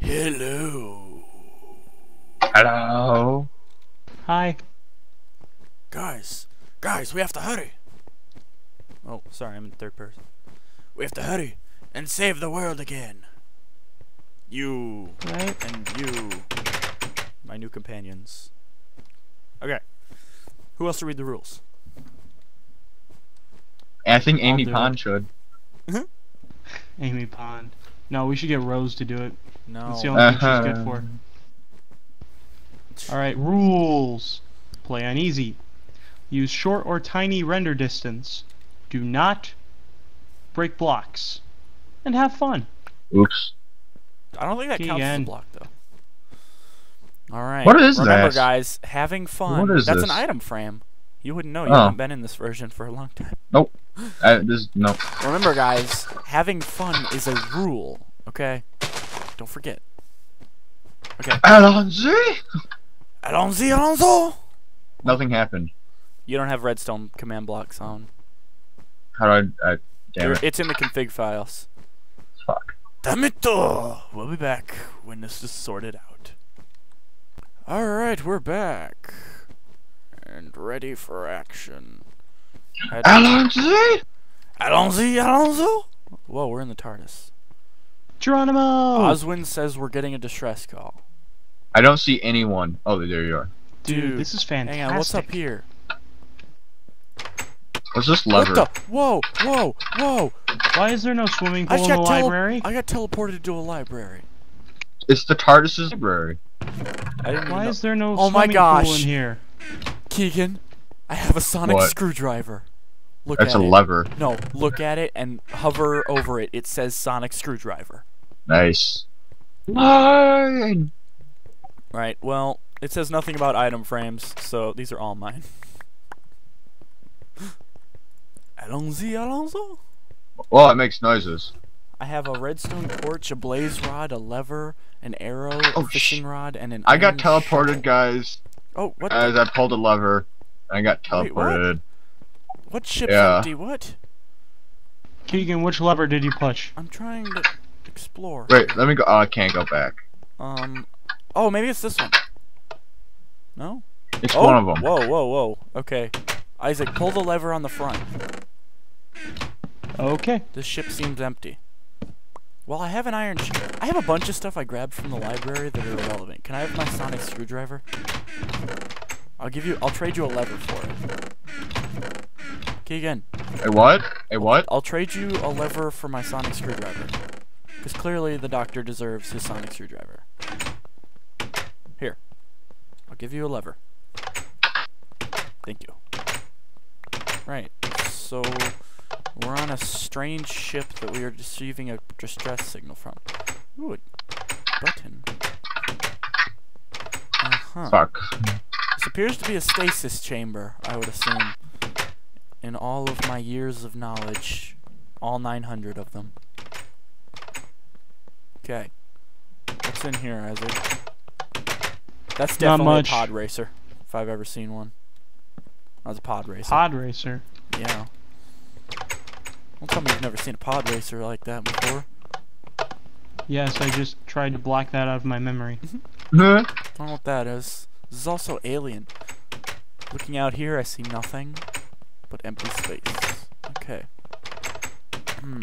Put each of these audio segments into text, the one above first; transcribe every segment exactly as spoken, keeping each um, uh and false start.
Hello. Hello. Hi. Guys, guys, we have to hurry. Oh, sorry, I'm in third person. We have to hurry and save the world again. You Right. and you, my new companions. Okay. Who else to read the rules? I think Amy do Pond it. should. Amy Pond. No, we should get Rose to do it. No. That's the only thing she's Uh-huh. good for. Alright, rules. Play on easy. Use short or tiny render distance. Do not break blocks. And have fun. Oops. I don't think that counts as a Again. block, though. All right. What is Remember, that? guys, having fun. What is That's this? an item frame. You wouldn't know. You Oh. haven't been in this version for a long time. Nope. I, this no. Remember, guys, having fun is a rule. Okay. Don't forget. Okay. Alonso. Allons-y, allons-y. Nothing happened. You don't have redstone command blocks on. How do I? I damn You're- it. It's in the config files. Fuck. Damn it! uh, We'll be back when this is sorted out. Alright, we're back. And ready for action. Had- Alonso. Allons-y, allons-y. Whoa, we're in the TARDIS. Geronimo! Oswin says we're getting a distress call. I don't see anyone. Oh, there you are. Dude, Dude, this is fantastic. Hang on, what's up here? What's this lever? What the? Whoa, whoa, whoa! Why is there no swimming I pool just in the got tele- library? I got teleported to a library. It's the TARDIS library. I didn't even Why know. is there no Oh my swimming gosh. pool in here? Keegan, I have a sonic What? screwdriver. Look That's at a it. lever. No, look at it and hover over it. It says sonic screwdriver. Nice. Mine. Right, well, it says nothing about item frames, so these are all mine. Allons-y, allons-y. Well, it makes noises. I have a redstone torch, a blaze rod, a lever, an arrow, Oh, a fishing sh- rod, and an I got iron teleported, shovel. guys, Oh, what? as the- I pulled a lever. I got Wait, what? teleported. What ship's Yeah. empty? What? Keegan, which lever did you push? I'm trying to explore. Wait, let me go. Oh, I can't go back. Um. Oh, maybe it's this one. No? It's Oh, one of them. Whoa, whoa, whoa. Okay. Isaac, pull the lever on the front. Okay. This ship seems empty. Well, I have an iron sh- I have a bunch of stuff I grabbed from the library that are irrelevant. Can I have my sonic screwdriver? I'll give you- I'll trade you a lever for it. Keegan, A what? A what? I'll trade you a lever for my sonic screwdriver. Because clearly the doctor deserves his sonic screwdriver. Here. I'll give you a lever. Thank you. Right. So, we're on a strange ship that we are receiving a distress signal from. Ooh, a button. Uh-huh. Fuck. This appears to be a stasis chamber, I would assume. In all of my years of knowledge. All nine hundred of them. Okay. What's in here, Isaac? That's Not definitely much. a pod racer, if I've ever seen one. That was a pod racer. Pod racer. Yeah. Don't tell me you've never seen a pod racer like that before. Yes, I just tried to block that out of my memory. Huh? Don't know what that is. This is also alien. Looking out here, I see nothing but empty space. Okay. Hmm.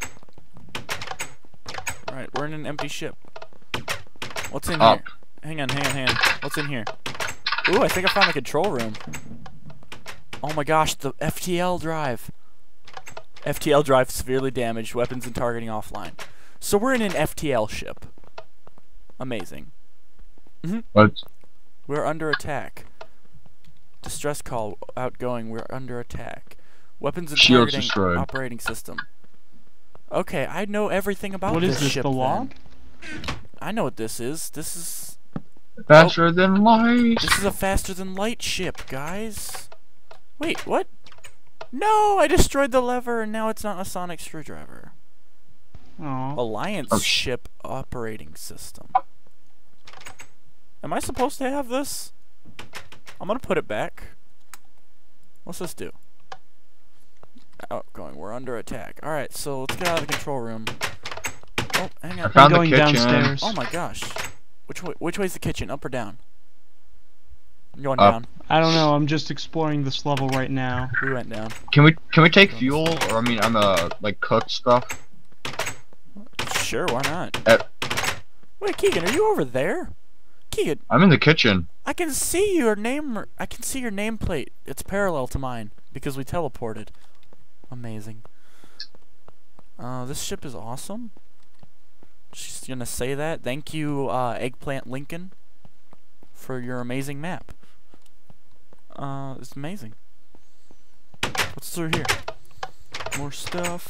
Alright, we're in an empty ship. What's in Up. here? Hang on, hang on, hang on. What's in here? Ooh, I think I found the control room. Oh my gosh, the F T L drive. F T L drive severely damaged, weapons and targeting offline. So we're in an F T L ship. Amazing. What? We're under attack. Distress call outgoing. We're under attack. Weapons and Shields targeting destroyed. operating system. Okay, I know everything about What this is this, ship. the log? then. I know what this is. This is Faster than light. this is a faster than light ship, guys. Wait, what? No, I destroyed the lever and now it's not a sonic screwdriver. Oh. Alliance Oh, sh- ship operating system. Am I supposed to have this? I'm gonna put it back. What's this do? Outgoing. We're under attack. Alright, so let's get out of the control room. Oh, hang I on. found the going kitchen. downstairs. Oh my gosh. Which way? Which way's the kitchen? Up or down? I'm going Up. down. I don't know. I'm just exploring this level right now. We went down. Can we can we take fuel or I mean I'm uh like cooked stuff? Sure, why not? Uh, Wait, Keegan, are you over there? Keegan, I'm in the kitchen. I can see your name. I can see your nameplate. It's parallel to mine because we teleported. Amazing. Uh, this ship is awesome. Just gonna say that. Thank you, uh, Eggplant Lincoln, for your amazing map. Uh, it's amazing. What's through here? More stuff.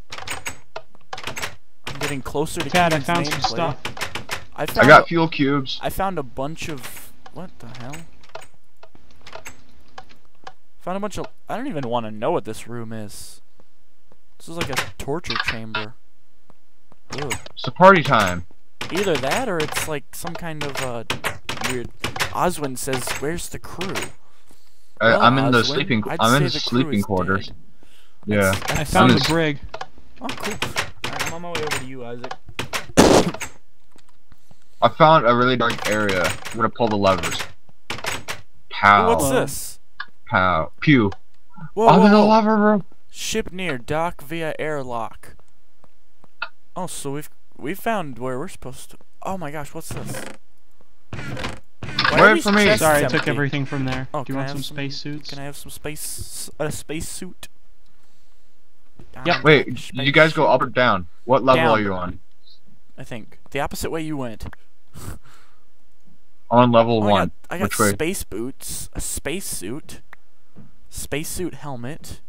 I'm getting closer to Dad, I Keegan's found some nameplate. stuff. I I found got fuel cubes. I found a bunch of what the hell? Found a bunch of. I don't even want to know what this room is. This is like a torture chamber. Ew. It's a party time. Either that or it's like some kind of uh weird. Oswin says, "Where's the crew?" I, Well, I'm in the Oswin, sleeping. I'd I'm in say the the crew sleeping is quarters. dead. Yeah. That's- I that's- found I'm the s- brig. Oh, cool. Alright, I'm on my way over to you, Isaac. I found a really dark area. I'm gonna pull the levers. Pow. Ooh, what's Whoa. this? Pow. Pew. Whoa, I'm whoa, in the whoa. lever room. Ship near dock via airlock. Oh, so we've we found where we're supposed to. Oh my gosh, what's this? Why are Wait these for me. chests Sorry, I took empty? everything from there. Oh, Do can you I want have some space suits? Can I have some space? A space suit? Yep. Wait, did you guys go up or down? What level Down. are you on? I think the opposite way you went. I'm on level Oh, I one. got, I got Which way? space boots, a space suit, spacesuit helmet,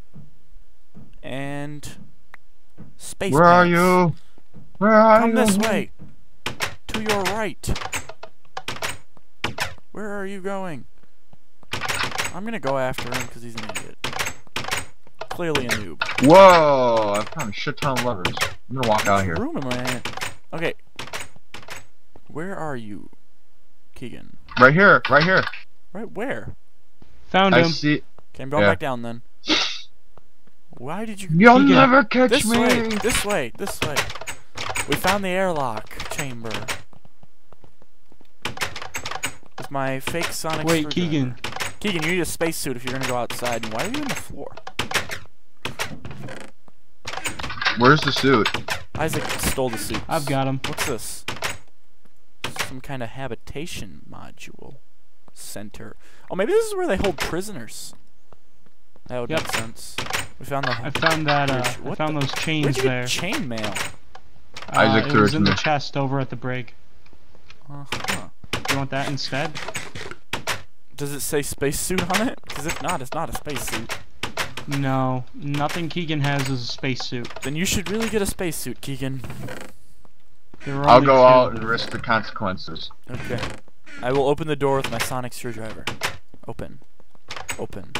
and space. Where are pants. you? Where are Come you? this way. To your right. Where are you going? I'm gonna go after him because he's an idiot. Clearly a noob. Whoa! I found a shit ton of levers. I'm gonna walk out of here. Room am I in? Okay. Where are you, Keegan? Right here. Right here. Right where? Found I him. see. Okay, I'm going Yeah. back down then. Why did you? You'll Keegan. never catch This me. way, this way, this way. We found the airlock chamber. With my fake sonic Wait, screwdriver. Keegan. Keegan, you need a spacesuit if you're gonna go outside. And why are you on the floor? Where's the suit? Isaac stole the suit. I've got him. What's this? Some kind of habitation module center. Oh, maybe this is where they hold prisoners. That would Yep. make sense. We found the. I found that. Uh, Where'd- I what found the- those chains Where'd you there. get chainmail? Uh, Isaac it threw was it in to the me. chest over at the brig. Uh huh. You want that instead? Does it say spacesuit on it? Because if not, it's not a spacesuit. No, nothing Keegan has is a spacesuit. Then you should really get a spacesuit, Keegan. There are I'll only go two. out and risk the consequences. Okay. I will open the door with my sonic screwdriver. Open. Open.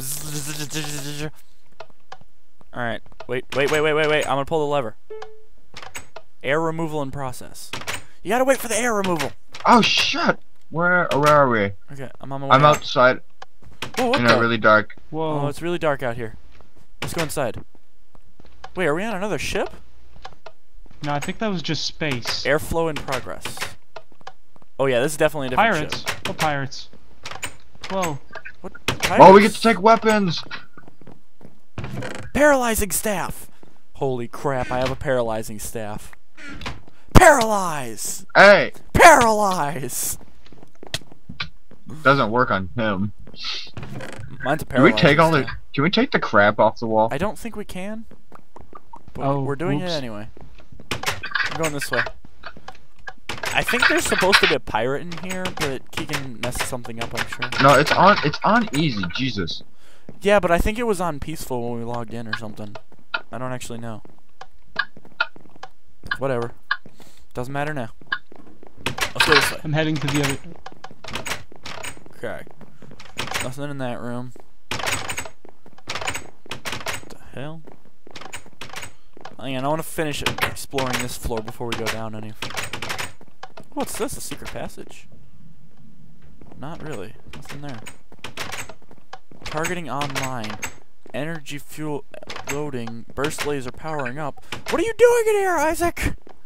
Alright. Wait, wait, wait, wait, wait, wait. I'm gonna pull the lever. Air removal in process. You gotta wait for the air removal. Oh shit! Where where are we? Okay, I'm on my way. I'm out. outside Whoa, what in the? a really dark. Whoa. Oh, it's really dark out here. Let's go inside. Wait, are we on another ship? No, I think that was just space. Airflow in progress. Oh yeah, this is definitely a different Pirates. ship. Oh, pirates. Whoa. What? Oh, we get Pirates? to take weapons. Paralyzing staff! Holy crap, I have a paralyzing staff. Paralyze! Hey, Paralyze! doesn't work on him. Mine's a Can we paralyzing take all the? staff. Can we take the crap off the wall? I don't think we can. But Oh, we're doing whoops. it anyway. I'm going this way. I think there's supposed to be a pirate in here, but Keegan messed something up, I'm sure. No, it's on. It's on easy. Jesus. Yeah, but I think it was on peaceful when we logged in or something. I don't actually know. Whatever. Doesn't matter now. Let's go this way. I'm heading to the other. Okay. Nothing in that room. What the hell? Hang on, I want to finish exploring this floor before we go down any. What's this? A secret passage? Not really. Nothing there. Targeting online. Energy fuel loading. Burst laser powering up. What are you doing in here, Isaac?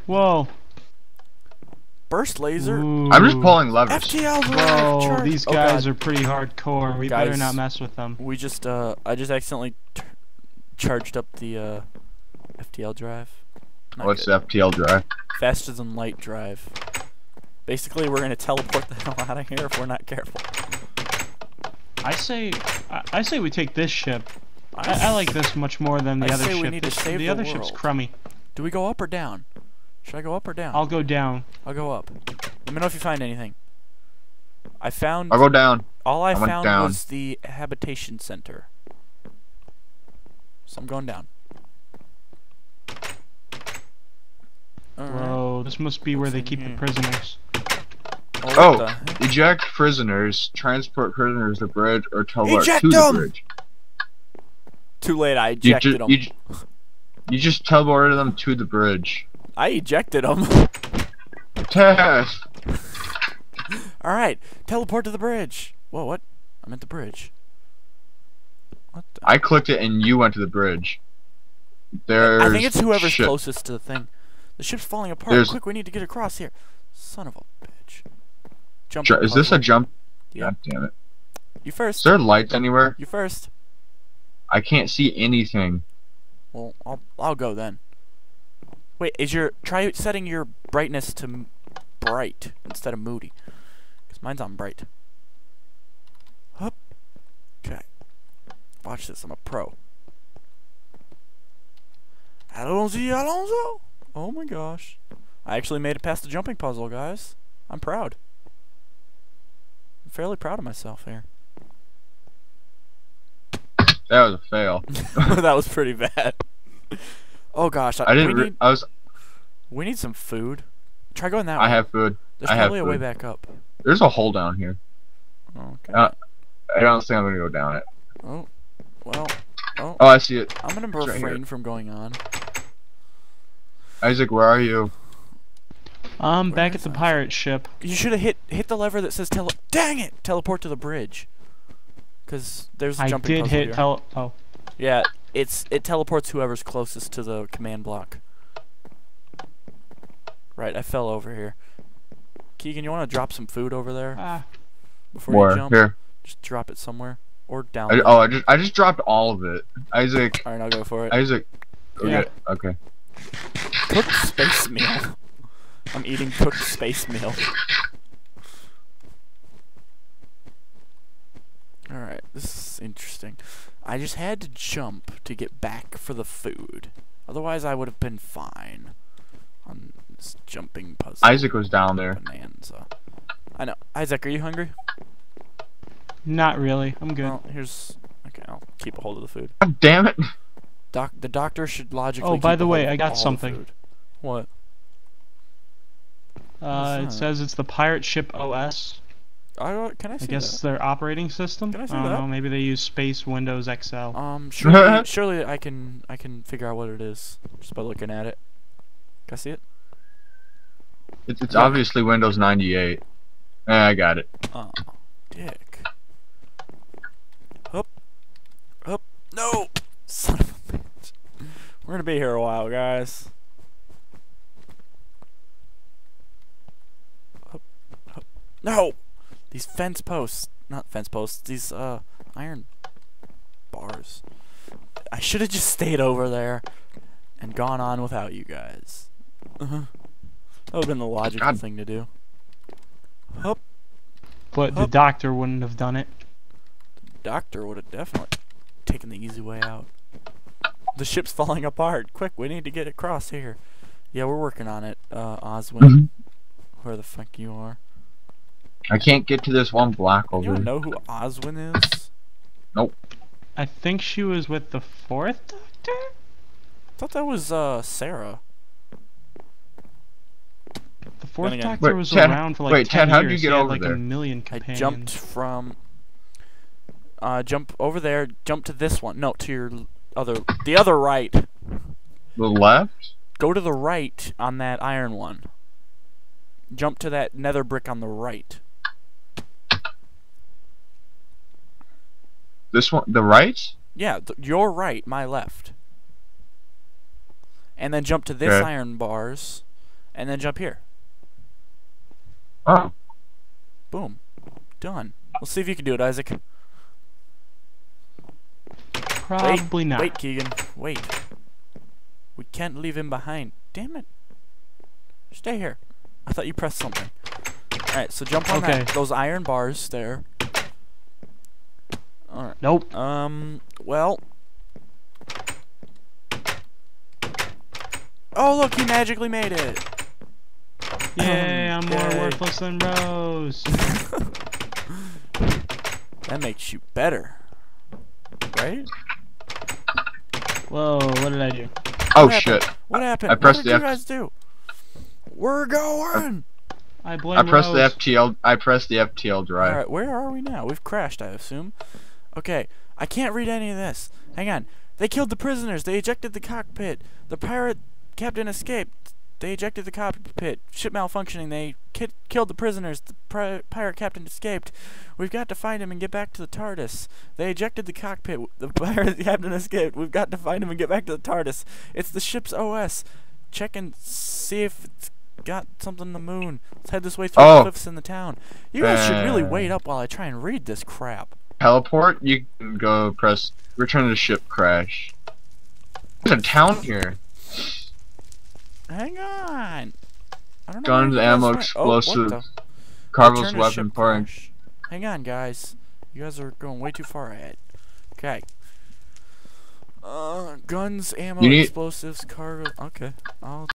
Whoa. Burst laser. Ooh. I'm just pulling levers. F T L drive. Whoa, charge- these oh, guys God. are pretty hardcore. We better Guys. not mess with them. We just uh, I just accidentally t charged up the uh, F T L drive. Not What's good. the F T L drive? Faster than light drive. Basically, we're gonna teleport the hell out of here if we're not careful. I say, I, I say we take this ship. I, I like this much more than the I other say we ship. need to This- save the the other ship's world. crummy. Do we go up or down? Should I go up or down? I'll go down. I'll go up. Let me know if you find anything. I found. I'll go down. all I I went found down. was the habitation center. So I'm going down. Alright. Whoa, this must be where What's they in keep here? the prisoners. Oh, what Oh, the heck? eject prisoners, transport prisoners to the bridge, or teleport Eject to them! the bridge. Too late. I You, ejected ju- them. you, ju- you just teleported them to the bridge. I ejected them. Tess! All right, teleport to the bridge. Whoa, what? I'm at the bridge. What? The? I clicked it and you went to the bridge. There's I think it's whoever's shit. closest to the thing. The ship's falling apart. There's- Quick, we need to get across here. Son of a bitch. Jump. Ju- Is this a jump? Yeah. God damn it. You Is first. there lights anywhere? You first. I can't see anything. Well, I'll I'll go then. Wait, is your try setting your brightness to m bright instead of moody? Cause mine's on bright. Hup. Okay. Watch this. I'm a pro. Alonso, Alonso. Oh my gosh. I actually made it past the jumping puzzle, guys. I'm proud. I'm fairly proud of myself here. That was a fail. That was pretty bad. Oh gosh, I, I didn't. we Re need I was. we need some food. Try going that way. I have food. There's I have probably a way food. back up. There's a hole down here. Okay. Uh, I don't think I'm gonna go down it. oh, well. Oh, Oh, I see it. I'm gonna right here. refrain from going on. Isaac, where are you? I'm Where back is at the that? pirate ship. You should have hit hit the lever that says tele. Dang it! Teleport to the bridge. Cause there's a I jumping did puzzle hit here. tele- oh. Yeah, it's it teleports whoever's closest to the command block. Right, I fell over here. Keegan, you want to drop some food over there Ah. before you Where? jump? Here. Just drop it somewhere or down. I, there. oh, I just I just dropped all of it. Isaac. All right, I'll go for it. Isaac. Okay. Yeah. Okay. Cooked space meal. I'm eating cooked space meal. Alright, this is interesting. I just had to jump to get back for the food. Otherwise, I would have been fine on this jumping puzzle. Isaac was down there. Bonanza. I know. Isaac, are you hungry? Not really. I'm good. Well, here's... Okay, I'll keep a hold of the food. God damn it! Doc, the doctor should logically Oh, by keep the a way, hold of I got all the something. food. What? Uh, it that? says it's the pirate ship O S. I don't, can I see I guess that? their operating system. Can I see don't that? know. Maybe they use Space Windows X L. Um, surely, surely I can I can figure out what it is just by looking at it. Can I see it? It's, it's Yeah. obviously Windows ninety-eight. Eh, I got it. Oh, dick. Up, up, no, son of a bitch. We're gonna be here a while, guys. Up, up. No, these fence posts, not fence posts. These uh iron bars. I should have just stayed over there and gone on without you guys. Uh-huh. That would have been the logical God. thing to do. Hup. But the Hup. doctor wouldn't have done it. Doctor would have definitely taken the easy way out. The ship's falling apart. Quick, we need to get across here. Yeah, we're working on it, uh, Oswin. Mhm. Where the fuck you are? I can't get to this one block You over don't here. know who Oswin is? I think she was with the fourth doctor? I thought that was, uh, Sarah. The fourth again- doctor Wait, was Chad- around for like wait, ten Chad, how'd you years. get He had, over like there? a million I companions. jumped from... Uh, jump over there, jump to this one. No, to your l- other... The other right. The left? Go to the right on that iron one. Jump to that nether brick on the right. This one? The right? Yeah, th your right, my left. And then jump to this Okay. iron bars, and then jump here. Oh. Boom. Done. Let's see if you can do it, Isaac. Probably wait, not. Wait, Keegan. Wait. We can't leave him behind. Damn it. Stay here. I thought you pressed something. Alright, so jump on Okay. that. Those iron bars there. Alright. Nope. Um, well. Oh, look, he magically made it. Yay, I'm more Yay. worthless than Rose. That makes you better. Right? Whoa, what did I do? Oh What shit. happened? What happened? I pressed what the did F- you guys do? We're going! I blame I pressed Rose. the F T L. I pressed the F T L drive. Alright, where are we now? We've crashed, I assume. Okay, I can't read any of this. Hang on. They killed the prisoners. They ejected the cockpit. The pirate captain escaped. They ejected the cockpit. Ship malfunctioning. They ki killed the prisoners. The pri pirate captain escaped. We've got to find him and get back to the TARDIS. They ejected the cockpit. The pirate captain escaped. We've got to find him and get back to the TARDIS. It's the ship's O S. Check and see if it's got something on the moon. Let's head this way through Oh. the cliffs in the town. You guys should really Uh. wait up while I try and read this crap. Teleport. You can go press return to ship crash. There's a town here. Hang on. I don't know Guns, where you guys ammo, went. explosives, Oh, what the? Carvel's Return to weapon ship parts. crash. Hang on, guys. You guys are going way too far ahead. Okay. Uh, guns, ammo, You need- explosives, cargo. Okay. I'll